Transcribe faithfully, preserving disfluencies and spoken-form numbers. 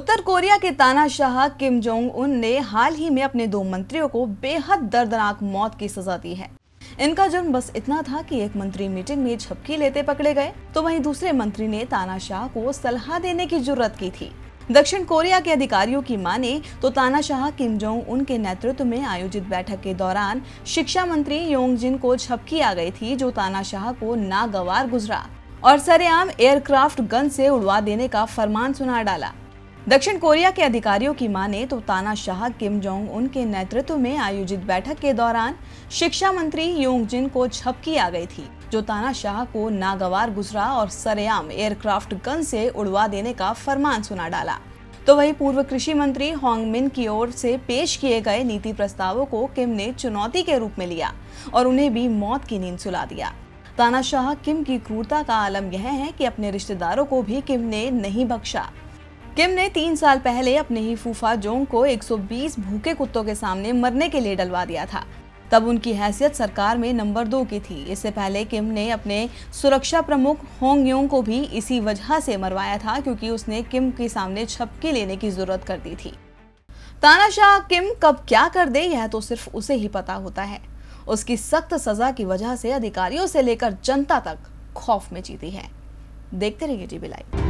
उत्तर Korea के तानाशाह Kim Jong Un ने हाल ही में अपने दो मंत्रियों को बेहद दर्दनाक मौत की सजा दी है। इनका जुर्म बस इतना था कि एक मंत्री मीटिंग में झपकी लेते पकड़े गए, तो वहीं दूसरे मंत्री ने तानाशाह को सलाह देने की जुर्रत की थी। दक्षिण कोरिया के अधिकारियों की माने तो तानाशाह किम जोंग उन के नेतृत्व में आयोजित बैठक के दौरान शिक्षा मंत्री योंग जिन को झपकी आ गई थी, जो तानाशाह को नागवार गुजरा और सरेआम एयरक्राफ्ट गन से उड़वा देने का फरमान सुना डाला। दक्षिण कोरिया के अधिकारियों की माने तो तानाशाह किम जोंग उन के नेतृत्व में आयोजित बैठक के दौरान शिक्षा मंत्री योंग जिन को झपकी आ गई थी, जो तानाशाह को नागवार गुजरा और सरेआम एयरक्राफ्ट गन से उड़वा देने का फरमान सुना डाला। तो वहीं पूर्व कृषि मंत्री होंग मिन की ओर से पेश किए गए नीति प्रस्तावों को किम ने चुनौती के रूप में लिया और उन्हें भी मौत की नींद सुला दिया। तानाशाह किम की क्रूरता का आलम यह है कि अपने रिश्तेदारों को भी किम ने नहीं बख्शा। किम ने तीन साल पहले अपने ही फूफा जोंग को एक सौ बीस भूखे कुत्तों के सामने मरने के लिए डलवा दिया था। तब उनकी हैसियत सरकार में नंबर दो की थी। इससे पहले किम ने अपने सुरक्षा प्रमुख होंग योंग को भी इसी वजह से मरवाया था, क्योंकि उसने किम के सामने झपकी लेने की जरूरत कर दी थी। तानाशाह किम कब क्या कर दे यह तो सिर्फ उसे ही पता होता है। उसकी सख्त सजा की वजह से अधिकारियों से लेकर जनता तक खौफ में जीती है। देखते रहिए जीबी लाइव।